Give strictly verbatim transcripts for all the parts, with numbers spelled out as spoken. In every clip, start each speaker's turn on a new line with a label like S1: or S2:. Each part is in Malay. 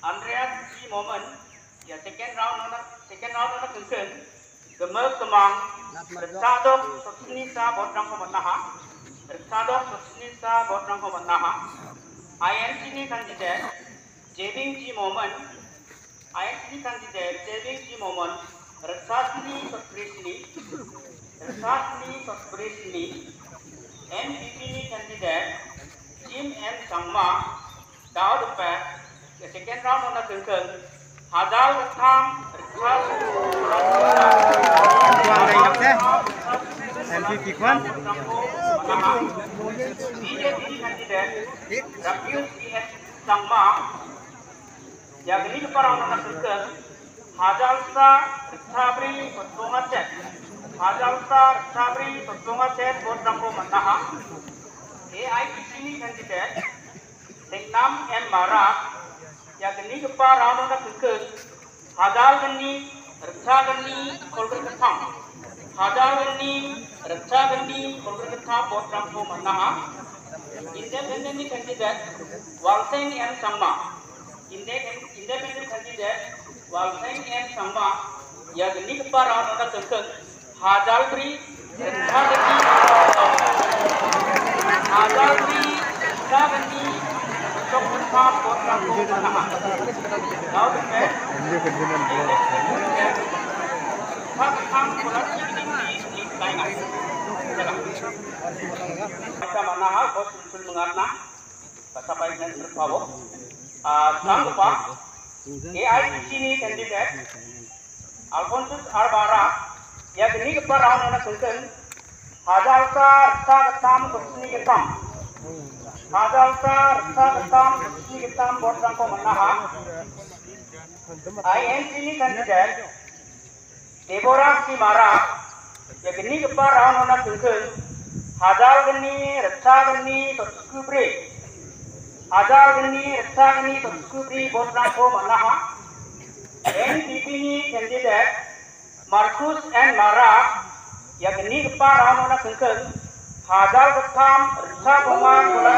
S1: Andreas G. Momen, ya second round nona second round nona concern, gemer kemang, bersadok sosni sa botrang komanaha, bersadok sosni sa botrang komanaha, I N C ni candidate, Jebing G. Momen, I N C ni candidate, Jebing G. Momen, bersasni sosbrisni, bersasni sosbrisni, N P P ni candidate, Jim M. Sangma, Dao Depat, the second round on the concern, Hadal Tham,
S2: M P P Kwan,
S1: B J P candidate, Rafius P S Sangma, yang ini kepada orang concern, Hadal Sa, Sabri, Songaset, Hadal Sa, Sabri, Songaset, Botrangko Manaha, A I P C candidate, Teknam M. Marak, yang ini kepada orang orang concern, Hadal Gani, Reksa Gani, Kolkar Ketam, Hadal Gani, Reksa Gani, Kolkar Ketam, Botrangko Manaha, Independent candidate, Walseng M. Sangma, Independent candidate, Walseng M. Sangma, yang ini kepada orang orang concern, Hadal Bri, Reksa Gani, Hadal Bri, Reksa Gani, Kolkar Ketam, Botrangko Manaha. Now the best. Kita mana bos usul mengarna, bahasa baik dan terbawa. Jangan lupa, A I P C ni candidate, Alphonsus Arbara, yang ini kepada orang orang concern, Hadal Sar, Sar Tam, Kusni Ketam, Hadal Sar, Sar Tam, Kusni Ketam, Botrangko Manaha. I N C ni candidate, Deborah Si Mara, yang ini kepada orang orang concern, Hadal Gani, Reksa Gani, Toskubri, Hadal Gani, Reksa Gani, Toskubri, Botrangko Manaha. N P P ni candidate, Marcus N. Mara, yang ini kepada orang orang concern, Hadal Ketam, Reksa Bunga,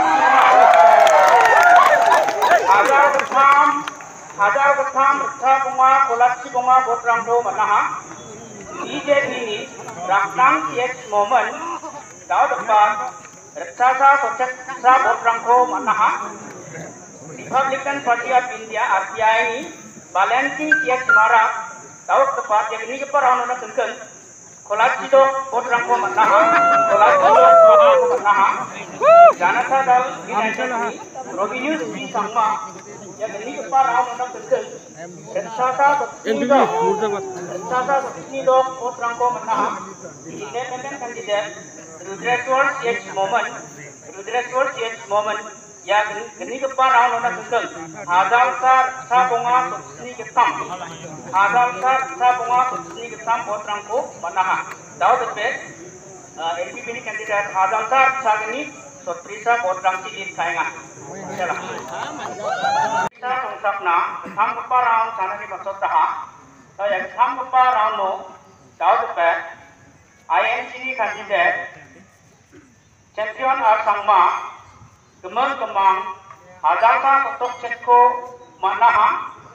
S1: Hadal Ketam, Hadal Ketam, Reksa Bunga, Kolasi Bunga, Botrangko Manaha. B J P ni, Raknang C H Momen, Dao Depat, Reksa Socek Sa Botrangko Manaha. Republican Party of India R P I ni, Balancing C H Mara, Dao Depat, yang ini kepada orang orang concern, Kolasi do Botrangko Manaha, Kolasi do Botrangko Manaha. Janata Dal United ni, Robinus B. Sangma, yang ini kepada orang orang concern, Reksa Socek do, Reksa Socek do Botrangko Manaha. Independent candidate, Rudreswar C H Momen, Rudreswar C H Momen, yang ini kepada orang orang concern, Hadal Sar, Sabunga, Sosni Ketam, Hadal Sar, Sabunga, Sosni Ketam, Botrangko Manaha. Dao Depat, N P P ni candidate, Hadal Sar, Sagani, Sotrisa, Botrangki Lin Kainga. Jalan. Kita sungsapna, tham kepada orang sana di maksud dah, yang tham kepada orang no, Dao Depat, I N C ni candidate, Champion R Sangma, Gemer Kemang, Hadalsa Kotok Ceko Manaha,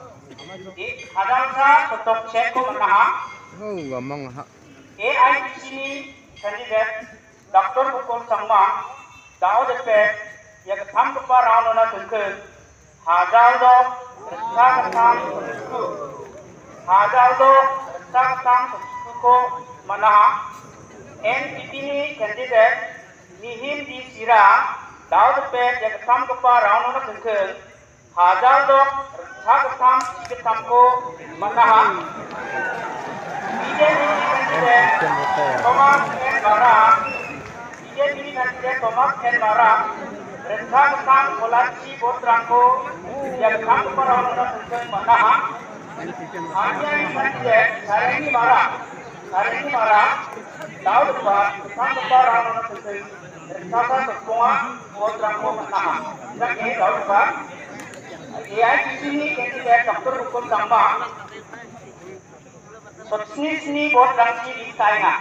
S1: Hadalsa Kotok Ceko Manaha.
S2: Oh, gamang ha.
S1: A I P C ni candidate, Doctor Bukul Sangma, Dao Depat, yang tham kepada orang orang concern, Hadal do, Reksa Ketam, Tosku, Hadal do, Reksa Ketam, Tosku Manaha. N P P ni candidate, Nihim di Sira, Dao Depat, yang tham kepada orang orang concern, Hadal do, Reksa Ketam, Ketamko Manaha. B J P ni candidate, Thomas N. Mara, B J P ni candidate, Thomas N. Mara, Reksa Ketam, Kolasi Botrangko, yang tham kepada orang orang concern Manaha. Hanya ini candidate, Sareni Mara, Sareni Mara, Dao Depat, tham kepada orang orang concern, Reksa Bunga, Botrangko Manaha. Jadi Dao Depat, A I P C ni candidate, Doktor Bukul Sangma, Sosni Sni Botrangki Lin Kainga.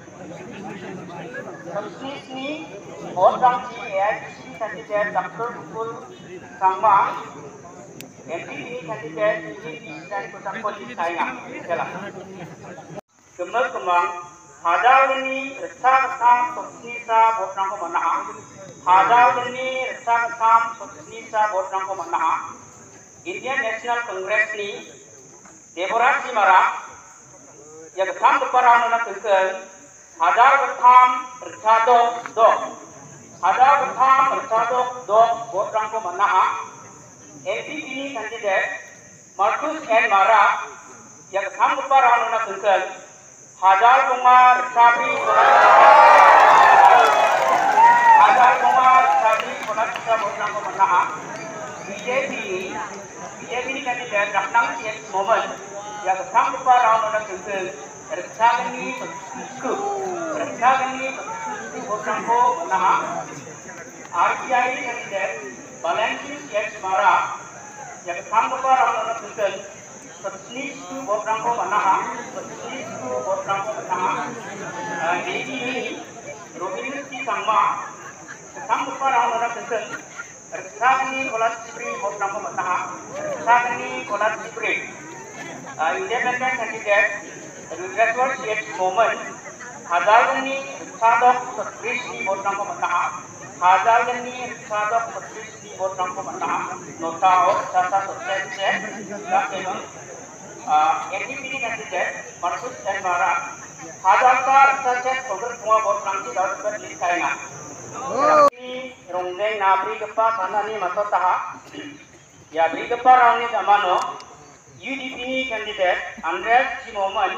S1: Sosni Sni Botrangki A I P C candidate, Doktor Bukul Sangma, M P ini kandidat ini dan kota polis saya jelas. Kemudian kemang hadal ini resah sam sosnisa botrang ko mana. Hadal ini resah sam sosnisa botrang ko mana. Indian National Congress ni Deborah Simara yang kam keparang nak kekal hadal bertham resado do hadal bertham resado do botrang ko mana. M P ini kandidat Marcus N Mara yang kam keparang nak kekal hadal kumar sabi hadal kumar sabi konak kita botrang ko mana. B J P B J P ini kandidat Ratnam C H Momen yang kam keparang nak kekal Reksagani Pesku Reksagani Pesku botrang ko mana. R P I kandidat Valentin H Mara yang kam keparang nak kekal Pesku botrang ko mana. Pesku botrang ko mana. D D ini Rohinti Sangma kam keparang nak kekal Reksagani Kolat Sipri botrang ko mana. Reksagani Kolat Sipri Independent candidate Reservoir C H Momen Hadalgani Sadok Satrisni botrang ko mana. Hadalgani Sadok Satrisni botrang ko mana. Notao Sasa Sosese Lakemang M P P candidate Marcus N Mara Hadalkar Sachet Sogar Kumar botrang ki dapat berliskainya. Rongdeng nabri kepa sana ni masotaha ya beri kepa rauni zamano U D P candidate Andreas C Momen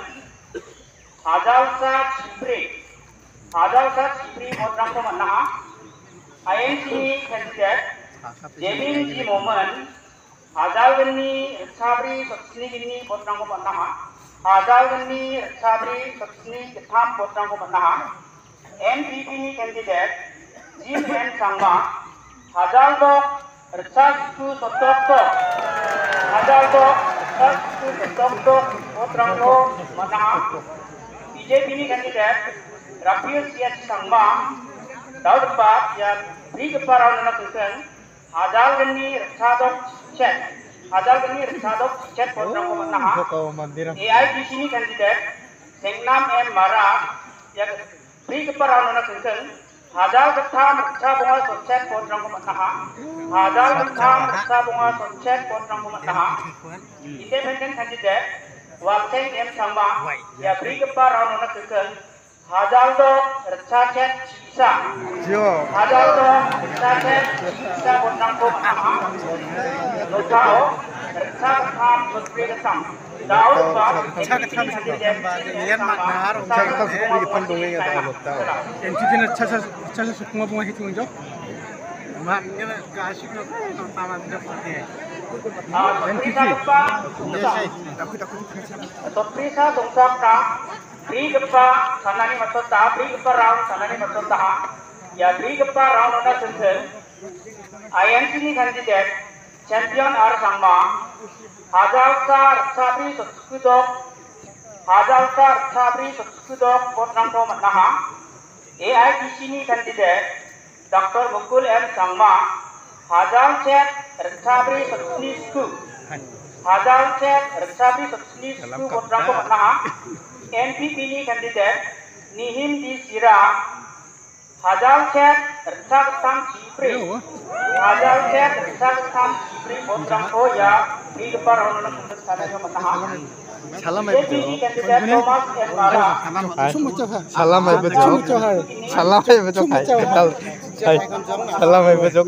S1: Hadalsa Cipri Hadalsa Cipri botrang ko mana. I N C candidate Jevin C Momen Hadalgani Sabri Satsni gini botrang ko mana. Hadalgani Sabri Satsni ketam botrang ko mana. M P P candidate Jim N Sangma Hadaldo Resasku Sotokto Hadaldo Resasku Sotokto botrang ko mana. B J P ini kandidat Rafiul C H Sangma Daud Pak yang beri keparang nak kekal Hadalgani Resadok Chet Hadalgani Resadok Chet botrang ko mana. A I T C ini kandidat Sengnam M Mara yang beri keparang nak kekal Hadal ketam reksa bunga socet botrang ko mana. Hadal ketam reksa bunga socet botrang ko mana. Independent candidate Walseng M Sangma yang beri keparang nak kekal Hadal do reksa cet sisa Hadal do reksa cet sisa botrang ko mana. Notao reksa ketam berberi kesam Daud Pak reksa ketam candidate Lian Maknar reksa ketam beri pendungi atau notao
S2: M P P na chasa chasa sukma bunga hitung jo maknya kasih no taman dapat M P P takut takut
S1: Soprisa Sungsakta beri kepa sanani masota beri kepa round sanani masota ya beri kepa round ada sensor I N C ini kandidat champion R Sangma Hadalsa Sabri Sotskudok Hadalsa Sabri Sotskudok botrang ko mana. A I T C ini kandidat Doctor Mukul M Sangma Hadal Chet Sabri Sotskudok Hadal Chet Sabri Sotskudok botrang ko mana. M P P ini kandidat Nihim di Sira Hadal Chet Resaketam Cipri Hadal Chet Resaketam Cipri botrang ko ya di depan orang orang untuk sana yang mana.
S2: salam
S1: M P P kandidat Thomas M Mara
S2: salam hai bejo salam hai bejo hai ketal hai salam hai bejo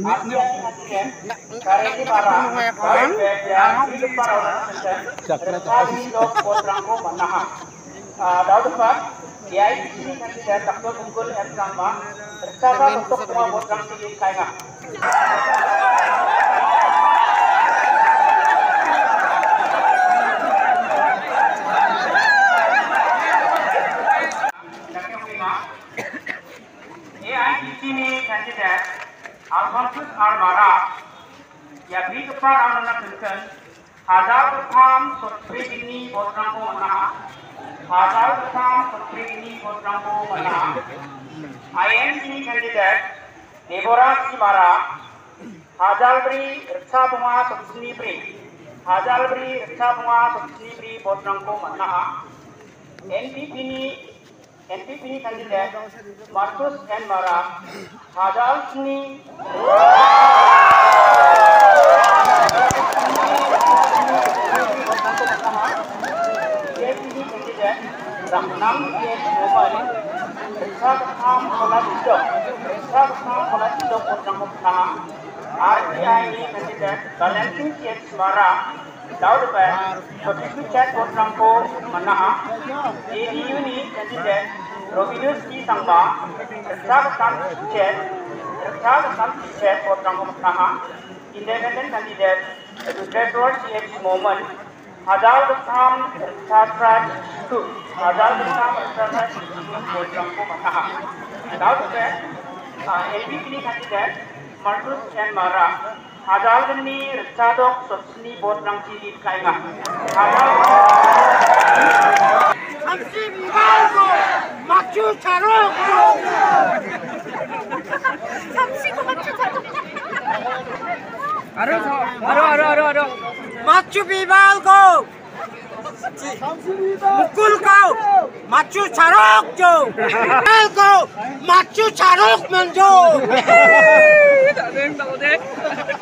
S1: Kareni Mara yang di depan orang untuk botrang ko mana. Daud Pak D I T C kandidat Doctor Mukul M Sangma bersama untuk semua botrang tinggi kaya. A I T C ini kandidat Alfonsus R Mara yang beri keparang nak kekal Hadal ketam sotri ini botrang ko mana. Hadal ketam sotri ini botrang ko mana. I N C kandidat Deborah Simara Hadal beri reksa bunga sotri beri Hajalbri Sabwa Sibri Botrangko Manaha N P P ni N P P ni candidate Marcus N Mara Hajal ni candidate Ramnam Yes Woman Sabam Kolatido Sabam Kolatido Botrangko Manaha R T I ni candidate Valentin Yes Mara Daud Bay, Certificate Botrangko Manaha, A D U ni candidate Robinus T Sangba, Rakshan Chet, Rakshan Chet Botrangko Manaha, Independent candidate Educator C H Moment, Hadal Sam Rakshan Tu, Hadal Sam Rakshan Botrangko Manaha, Daud Bay, L B P candidate Marcus N Mara. Hadal ni Radok Sosni Botrang Ciri Kainga. Hadal
S3: Samsi Bibalgo Machu Charok. Samsi ko Machu Charok.
S4: Aro aro aro aro aro.
S3: Machu Bibalgo. Mukul kau Machu Charok jo. Bibalgo Machu Charok menjo.
S4: Tak ada yang tahu deh.